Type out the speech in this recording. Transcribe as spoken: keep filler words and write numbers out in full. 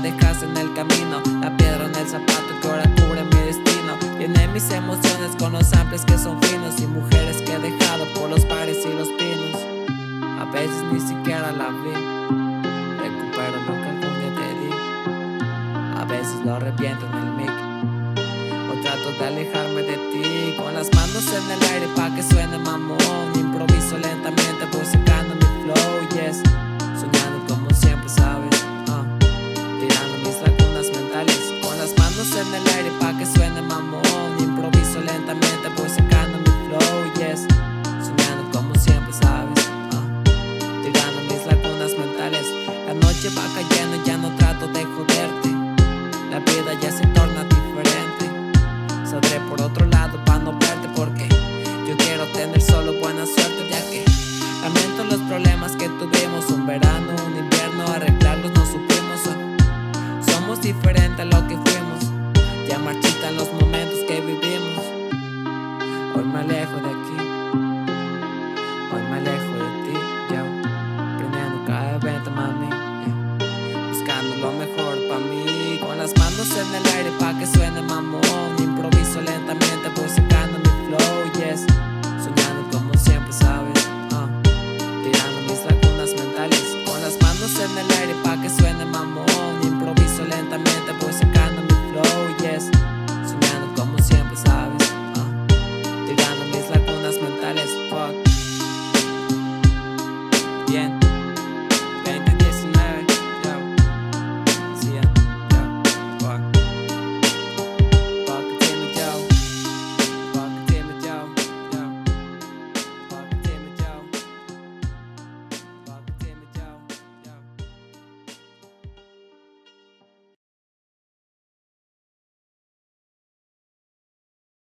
dejas en el camino, la piedra en el zapato que ahora cubre mi destino. Llené mis emociones con los samples que son finos y mujeres que he dejado por los bares y los pinos. A veces ni siquiera la vi, recupero lo que algún día te di. A veces lo reviento en el mic o trato de alejarme de ti, con las manos en el aire pa' que suene mamón. Improviso lentamente, voy sacando mi flow, yes. Soñando como siempre, sabes, uh. tirando mis lagunas mentales, con las manos en el aire pa' que suene mamón. Improviso lentamente, voy sacando mi flow, yes. Soñando como siempre, sabes, uh. tirando mis lagunas mentales. La noche va cayendo y ya no trato de joderte, la vida ya se torna diferente. Saldré por otro lado pa' no verte, porque yo quiero tener solo buena suerte, ya que lamento los problemas que tuvimos. Un verano, un invierno, arreglarlos no supimos. Somos diferentes a lo que fuimos, ya marchitan los momentos que vivimos. Hoy me alejo de aquí, hoy me alejo de ti, yo prendiendo cada evento, mami, yeah. Buscando lo mejor pa' mí, con las manos en el aire pa' que suene mamón. Improviso lentamente, voy sacando mi flow, yes. Soñando como siempre, sabes, uh. tirando mis lagunas mentales, con las manos en el aire pa' que suene mamón. Improviso lentamente, voy sacando mi flow, yes. Soñando como siempre, sabes, uh. tirando mis lagunas mentales, fuck. Bien.